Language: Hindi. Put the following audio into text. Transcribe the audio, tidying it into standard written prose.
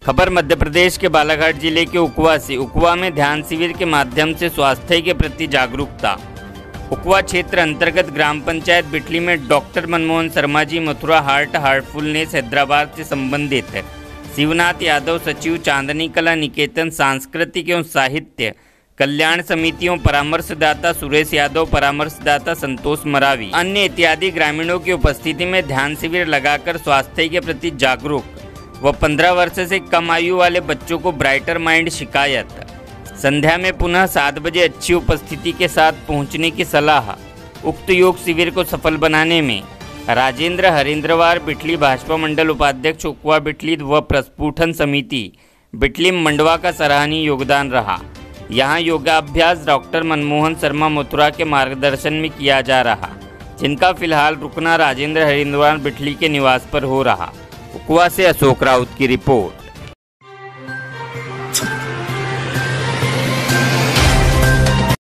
खबर मध्य प्रदेश के बालाघाट जिले के उकवा से। उकवा में ध्यान शिविर के माध्यम से स्वास्थ्य के प्रति जागरूकता। उकवा क्षेत्र अंतर्गत ग्राम पंचायत बिटली में डॉक्टर मनमोहन शर्मा जी मथुरा हार्टफुलनेस हैदराबाद से संबंधित शिवनाथ यादव सचिव चांदनी कला निकेतन सांस्कृतिक एवं साहित्य कल्याण समितियों परामर्शदाता सुरेश यादव परामर्शदाता संतोष मरावी अन्य इत्यादि ग्रामीणों की उपस्थिति में ध्यान शिविर लगाकर स्वास्थ्य के प्रति जागरूक व 15 वर्ष से कम आयु वाले बच्चों को ब्राइटर माइंड शिकायत। संध्या में पुनः 7 बजे अच्छी उपस्थिति के साथ पहुंचने की सलाह। उक्त योग शिविर को सफल बनाने में राजेंद्र हरिंद्रवार बिटली भाजपा मंडल उपाध्यक्ष उकवा बिटली व प्रस्फुटन समिति बिटली मंडवा का सराहनीय योगदान रहा। यहाँ योगाभ्यास डॉक्टर मनमोहन शर्मा मथुरा के मार्गदर्शन में किया जा रहा, जिनका फिलहाल रुकना राजेंद्र हरिंद्रवार बिटली के निवास पर हो रहा। उकवा से अशोक राउत की रिपोर्ट।